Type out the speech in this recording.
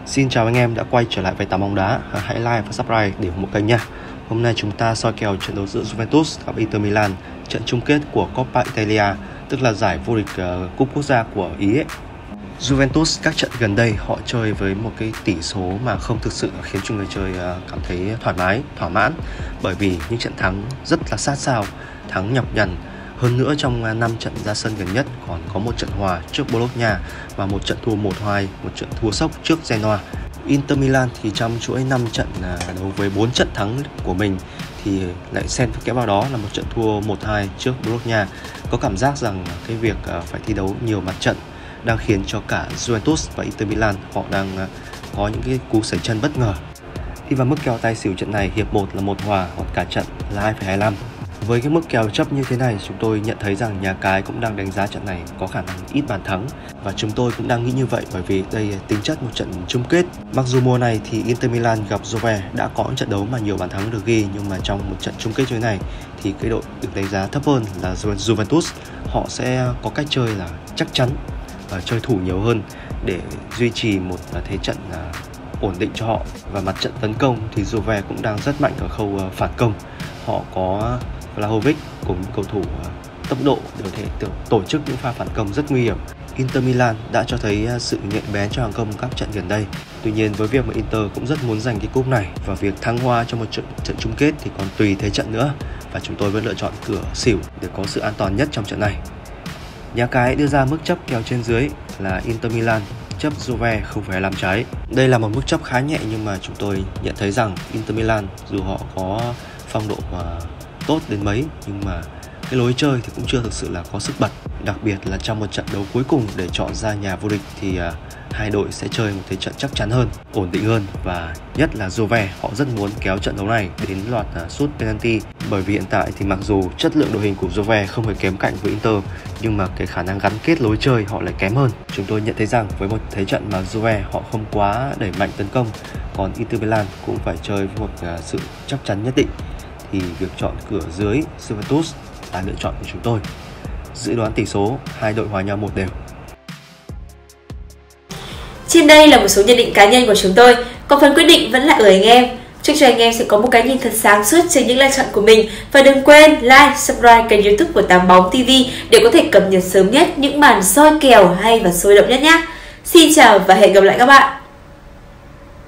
Xin chào anh em đã quay trở lại với Tám Bóng Đá. Hãy like và subscribe để ủng hộ kênh nha. Hôm nay chúng ta soi kèo trận đấu giữa Juventus gặp Inter Milan, trận chung kết của Coppa Italia, tức là giải vô địch cúp quốc gia của Ý ấy. Juventus các trận gần đây họ chơi với một cái tỷ số mà không thực sự khiến cho người chơi cảm thấy thoải mái, thỏa mãn, bởi vì những trận thắng rất là sát sao, thắng nhọc nhằn. Hơn nữa trong 5 trận ra sân gần nhất còn có một trận hòa trước Bologna và một trận thua 1-2, một trận thua sốc trước Genoa. Inter Milan thì trong chuỗi 5 trận đấu với 4 trận thắng của mình thì lại xen kẽ vào đó là một trận thua 1-2 trước Bologna. Có cảm giác rằng cái việc phải thi đấu nhiều mặt trận đang khiến cho cả Juventus và Inter Milan họ đang có những cái cú sẩy chân bất ngờ. Đi vào mức kèo tài xỉu trận này, hiệp 1 là 1 hòa, hoặc cả trận là 2,25. Với cái mức kèo chấp như thế này, chúng tôi nhận thấy rằng nhà cái cũng đang đánh giá trận này có khả năng ít bàn thắng, và chúng tôi cũng đang nghĩ như vậy bởi vì đây tính chất một trận chung kết. Mặc dù mùa này thì Inter Milan gặp Juve đã có trận đấu mà nhiều bàn thắng được ghi, nhưng mà trong một trận chung kết như thế này thì cái đội được đánh giá thấp hơn là Juventus. Họ sẽ có cách chơi là chắc chắn và chơi thủ nhiều hơn để duy trì một thế trận ổn định cho họ. Và mặt trận tấn công thì Juve cũng đang rất mạnh ở khâu phản công. Họ có Vlahovic cùng những cầu thủ tốc độ để có thể tổ chức những pha phản công rất nguy hiểm. Inter Milan đã cho thấy sự nhạy bén cho hàng công các trận gần đây. Tuy nhiên với việc mà Inter cũng rất muốn giành cái cúp này, và việc thăng hoa trong một trận chung kết thì còn tùy thế trận nữa, và chúng tôi vẫn lựa chọn cửa xỉu để có sự an toàn nhất trong trận này. Nhà cái đưa ra mức chấp kèo trên dưới là Inter Milan chấp Juve 0,25 trái. Đây là một mức chấp khá nhẹ, nhưng mà chúng tôi nhận thấy rằng Inter Milan dù họ có phong độ tốt đến mấy, nhưng mà cái lối chơi thì cũng chưa thực sự là có sức bật. Đặc biệt là trong một trận đấu cuối cùng để chọn ra nhà vô địch thì hai đội sẽ chơi một thế trận chắc chắn hơn, ổn định hơn, và nhất là Juve họ rất muốn kéo trận đấu này đến loạt sút penalty, bởi vì hiện tại thì mặc dù chất lượng đội hình của Juve không hề kém cạnh với Inter, nhưng mà cái khả năng gắn kết lối chơi họ lại kém hơn. Chúng tôi nhận thấy rằng với một thế trận mà Juve họ không quá đẩy mạnh tấn công, còn Inter Milan cũng phải chơi với một sự chắc chắn nhất định, thì việc chọn cửa dưới Juventus là lựa chọn của chúng tôi. Dự đoán tỷ số hai đội hòa nhau 1 đều. Trên đây là một số nhận định cá nhân của chúng tôi, còn phần quyết định vẫn là ở anh em. Chúc cho anh em sẽ có một cái nhìn thật sáng suốt trên những lựa chọn của mình, và đừng quên like, subscribe kênh YouTube của Tám Bóng TV để có thể cập nhật sớm nhất những màn soi kèo hay và sôi động nhất nhé. Xin chào và hẹn gặp lại các bạn.